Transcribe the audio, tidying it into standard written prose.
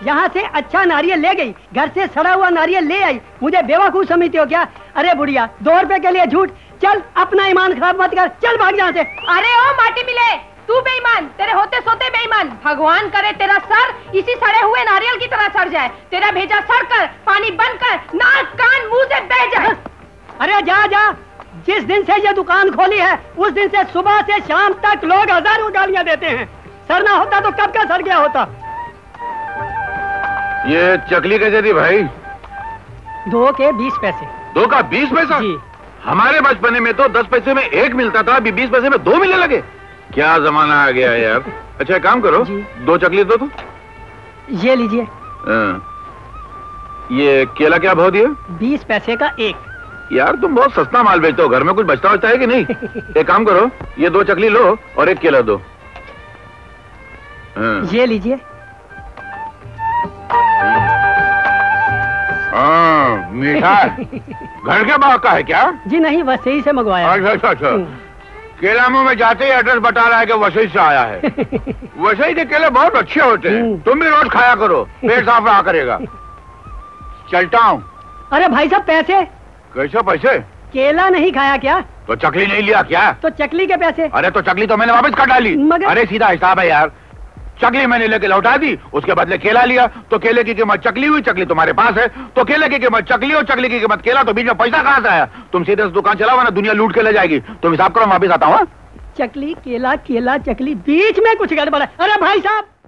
यहाँ से अच्छा नारियल ले गई, घर से सड़ा हुआ नारियल ले आई, मुझे बेवकूफ समझते हो क्या? अरे बुढ़िया, 2 रुपए के लिए झूठ, चल अपना ईमान खराब मत कर, चल भाग यहाँ से। अरे ओ माटी मिले, तू बेईमान, तेरे होते सोते बेईमान। भगवान करे तेरा सर इसी सड़े हुए नारियल की तरह सड़ जाए, तेरा भेजा सड़ कर, पानी बंद कर, नाक कान मुंह से बह जाए। अरे जा जा, जिस दिन से ये दुकान खोली है उस दिन से सुबह से शाम तक लोग हजारों गालियां देते हैं। सर ना होता तो कब का सड़ गया होता। ये चकली कैसे दी भाई? 2 के 20 पैसे। 2 का 20 पैसा? जी। हमारे बचपने में तो 10 पैसे में 1 मिलता था, अभी 20 पैसे में 2 मिलने लगे। क्या जमाना आ गया है यार। अच्छा एक काम करो, 2 चकली दो तो। ये लीजिए। ये केला क्या भाव दिया? 20 पैसे का 1। यार तुम बहुत सस्ता माल बेचते हो, घर में कुछ बचता है कि नहीं? एक काम करो, ये 2 चकली लो और 1 केला दो। ये लीजिए। मीठा घर के बाग का है क्या? जी नहीं, वसई से मंगवाया। अच्छा। केला मुंह में जाते ही एड्रेस बता रहा है कि वसई से आया है। वसई के केले बहुत अच्छे होते हैं, तुम भी रोज खाया करो, पेट साफ रहा करेगा। चलता हूँ। अरे भाई साहब पैसे। कैसे पैसे? केला नहीं खाया क्या? तो चकली नहीं लिया क्या? तो चकली के पैसे? अरे तो चकली तो मैंने वापस कर डाली। अरे सीधा हिसाब है यार, चकली मैंने लेके लौटा दी, उसके बदले केला लिया, तो केले की कीमत चकली हुई, चकली तुम्हारे पास है, तो केले की कीमत चकली और चकली की कीमत केला, तो बीच में पैसा कहाँ से आया? तुम सीधे से दुकान चलाओ ना, दुनिया लूट के ले जाएगी। तुम हिसाब करो, वापिस आता हूँ। चकली केला केला चकली, बीच में कुछ गड़बड़ है। अरे भाई साहब